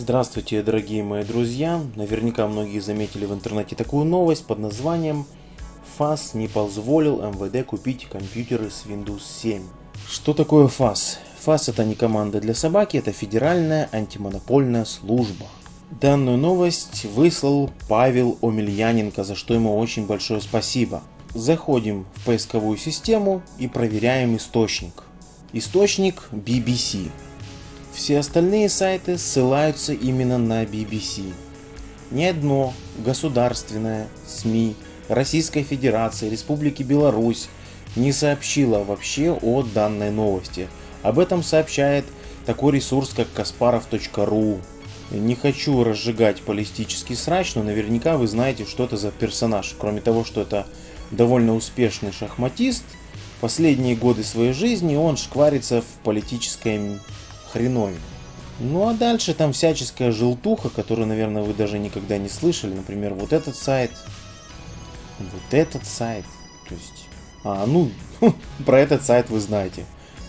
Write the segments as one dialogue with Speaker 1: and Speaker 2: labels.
Speaker 1: Здравствуйте, дорогие мои друзья! Наверняка многие заметили в интернете такую новость под названием ФАС не позволил МВД купить компьютеры с Windows 7. Что такое ФАС? ФАС — это не команда для собаки, это Федеральная антимонопольная служба. Данную новость выслал Павел Омельяненко, за что ему очень большое спасибо. Заходим в поисковую систему и проверяем источник. Источник BBC. Все остальные сайты ссылаются именно на BBC. Ни одно государственное СМИ Российской Федерации, Республики Беларусь не сообщило вообще о данной новости. Об этом сообщает такой ресурс, как Kasparov.ru. Не хочу разжигать политический срач, но наверняка вы знаете, что это за персонаж. Кроме того, что это довольно успешный шахматист, последние годы своей жизни он шкварится в политической хреновине. Ну а дальше там всяческая желтуха, которую, наверное, вы даже никогда не слышали. Например, вот этот сайт. Вот этот сайт. То есть... про этот сайт вы знаете.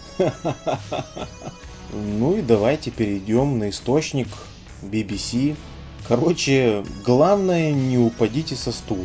Speaker 1: Ну и давайте перейдем на источник BBC. Короче, главное, не упадите со стула.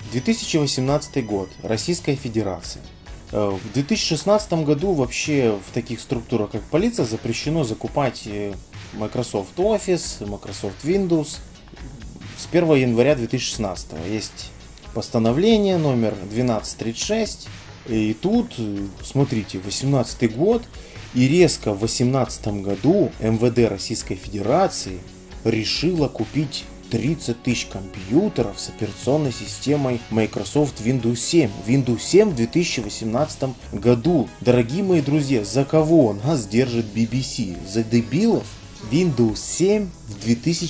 Speaker 1: 2018 год. Российская Федерация. В 2016 году вообще в таких структурах, как полиция, запрещено закупать Microsoft Office, Microsoft Windows с 1 января 2016. Есть постановление номер 1236. И тут, смотрите, 2018 год, и резко в 2018 году МВД Российской Федерации решила купить 30 тысяч компьютеров с операционной системой Microsoft Windows 7. Windows 7 в 2018 году. Дорогие мои друзья, за кого нас держит BBC? За дебилов? Windows 7 в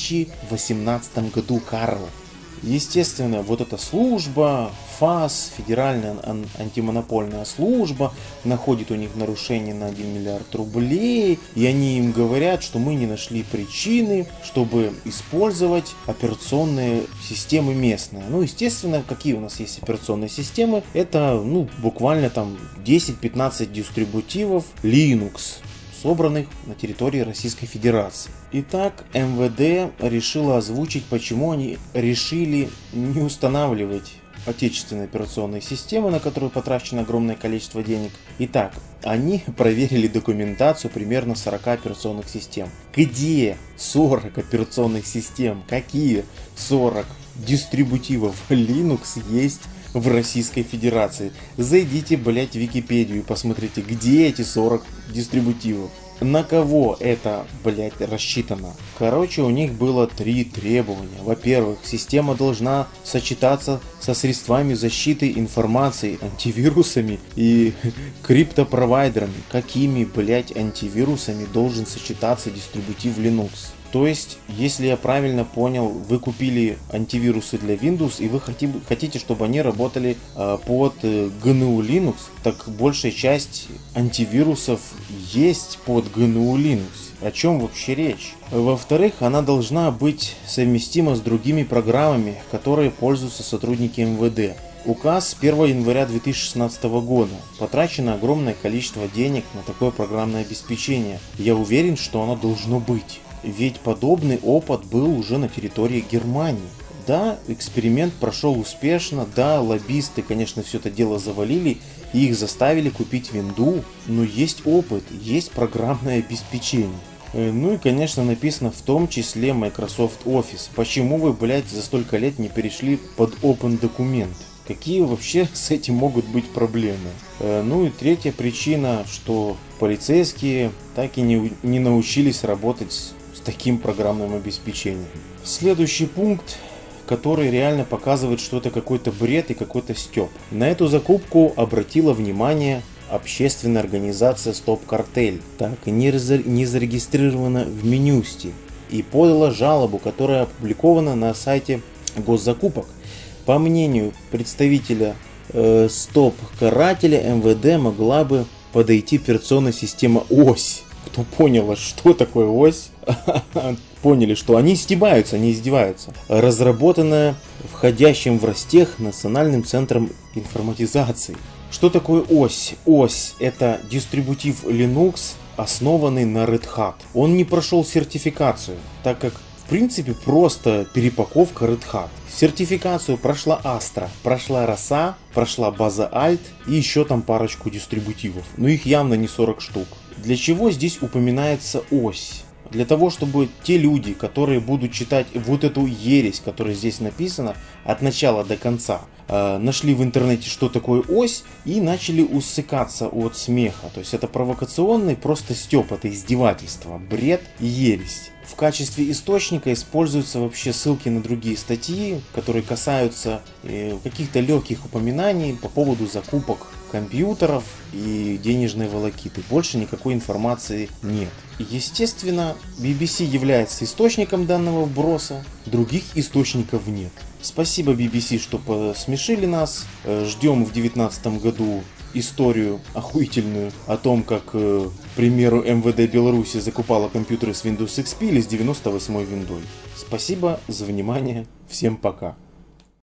Speaker 1: 2018 году, Карл. Естественно, вот эта служба, ФАС, Федеральная антимонопольная служба, находит у них нарушение на 1 миллиард рублей, и они им говорят, что мы не нашли причины, чтобы использовать операционные системы местные. Ну, естественно, какие у нас есть операционные системы? Это, буквально там 10-15 дистрибутивов Linux, собранных на территории Российской Федерации. Итак, МВД решило озвучить, почему они решили не устанавливать отечественные операционные системы, на которые потрачено огромное количество денег. Итак, они проверили документацию примерно 40 операционных систем. Где 40 операционных систем? Какие 40 дистрибутивов Linux есть в Российской Федерации? Зайдите, блять, в Википедию и посмотрите, где эти 40 дистрибутивов. На кого это, блять, рассчитано? Короче, у них было 3 требования. Во-первых, система должна сочетаться со средствами защиты информации, антивирусами и криптопровайдерами. Какими, блять, антивирусами должен сочетаться дистрибутив Linux? То есть, если я правильно понял, вы купили антивирусы для Windows и вы хотите, чтобы они работали под GNU Linux, так большая часть антивирусов есть под GNU Linux. О чем вообще речь? Во-вторых, она должна быть совместима с другими программами, которые пользуются сотрудники МВД. Указ 1 января 2016 года. Потрачено огромное количество денег на такое программное обеспечение. Я уверен, что оно должно быть. Ведь подобный опыт был уже на территории Германии. Да, эксперимент прошел успешно, да, лоббисты, конечно, все это дело завалили и их заставили купить винду, но есть опыт, есть программное обеспечение. Ну и, конечно, написано в том числе Microsoft Office. Почему вы, блядь, за столько лет не перешли под Open документ? Какие вообще с этим могут быть проблемы? Ну и третья причина, что полицейские так и не научились работать с таким программным обеспечением. Следующий пункт, который реально показывает, что это какой-то бред и какой-то стёб. На эту закупку обратила внимание общественная организация Стоп Картель, так и не зарегистрирована в Минюсте, и подала жалобу, которая опубликована на сайте госзакупок. По мнению представителя Стоп Карателя, МВД могла бы подойти операционная система ОСь. Кто понял, что такое ОСь, поняли, что они стебаются, они издеваются. Разработанная входящим в Ростех Национальным центром информатизации. Что такое ОСь? ОСь — это дистрибутив Linux, основанный на Red Hat. Он не прошел сертификацию, так как принципе просто перепаковка Red Hat. Сертификацию прошла Astra, прошла Роса, прошла база Alt и еще там парочку дистрибутивов. Но их явно не 40 штук. Для чего здесь упоминается ось? Для того, чтобы те люди, которые будут читать вот эту ересь, которая здесь написана, от начала до конца, нашли в интернете, что такое ось, и начали усыкаться от смеха. То есть это провокационный просто стёб, это издевательство, бред и ересь. В качестве источника используются вообще ссылки на другие статьи, которые касаются каких-то легких упоминаний по поводу закупок компьютеров и денежной волокиты. Больше никакой информации нет. Естественно, BBC является источником данного вброса, других источников нет. Спасибо BBC, что посмешили нас. Ждем в 2019 году историю охуительную о том, как, к примеру, МВД Беларуси закупала компьютеры с Windows XP или с 98-й виндой. Спасибо за внимание. Всем пока.